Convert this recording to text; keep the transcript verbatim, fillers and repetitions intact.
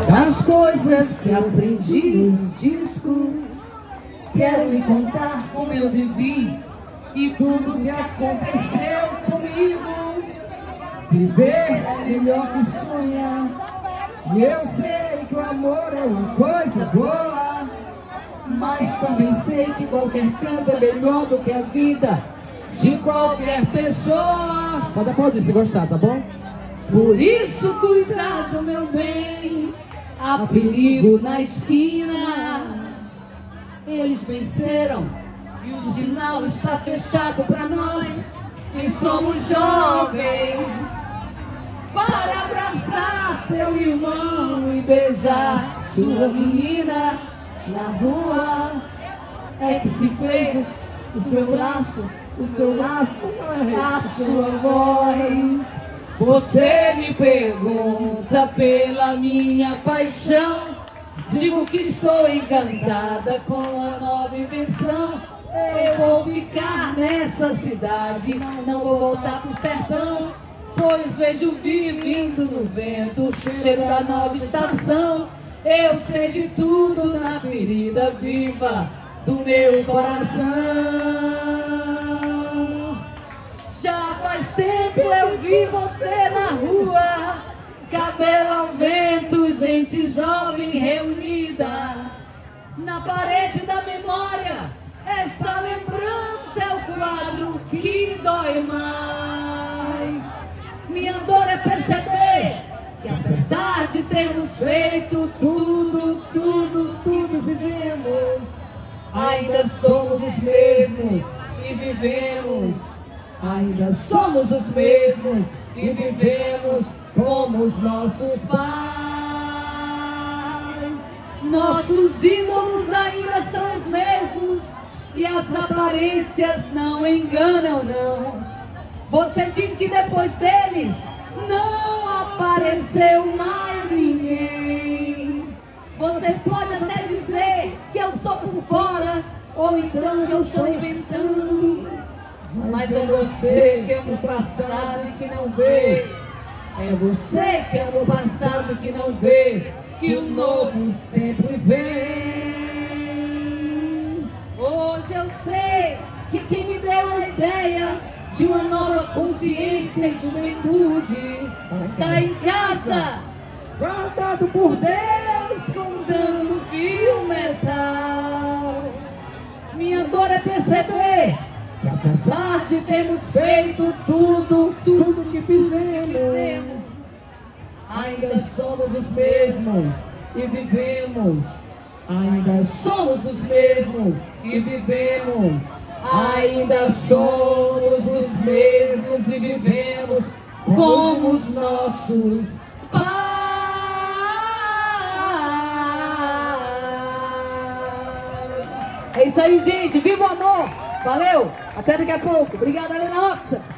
das coisas que aprendi nos discos. Quero lhe contar como eu vivi e tudo que aconteceu comigo. Viver é melhor que sonhar, e eu sei que o amor é uma coisa boa, mas também sei que qualquer canto é melhor do que a vida de qualquer pessoa. Pode aplaudir se gostar, tá bom? Por isso, cuidado, meu bem, há perigo na esquina. Eles venceram e o sinal está fechado para nós que somos jovens, para abraçar seu irmão e beijar sua menina na rua. É que se fez o seu braço, o seu laço, a sua voz. Você me pergunta pela minha paixão, digo que estou encantada com a nova invenção. Eu vou ficar nessa cidade, não vou voltar pro sertão, pois vejo vindo no vento, cheiro da nova estação. Eu sei de tudo na ferida viva do meu coração. Já faz tempo eu vi você na rua, cabelo ao vento, gente jovem reunida. Na parede da memória, essa lembrança é o quadro que dói mais. Minha dor é perceber que apesar de termos feito tudo, tudo, tudo fizemos, ainda somos os mesmos e vivemos. Ainda somos os mesmos e vivemos como os nossos pais. Nossos ídolos ainda são os mesmos e as aparências não enganam, não. Você diz que depois deles não apareceu mais ninguém. Você pode até dizer que eu estou por fora, ou então que eu estou inventando, mas é você que ama o passado e que não vê. É você que ama o passado e que não vê que o novo sempre vem. Hoje eu sei que quem me deu a ideia de uma nova consciência e juventude está em casa, guardado por Deus, contando fio metal. Minha dor é perceber que apesar de termos feito tudo, tudo que fizemos, ainda somos os mesmos e vivemos. Ainda somos os mesmos e vivemos. Ainda somos os mesmos e vivemos como os nossos pais. É isso aí, gente. Viva o amor! Valeu! Até daqui a pouco. Obrigada, Helena Oxa.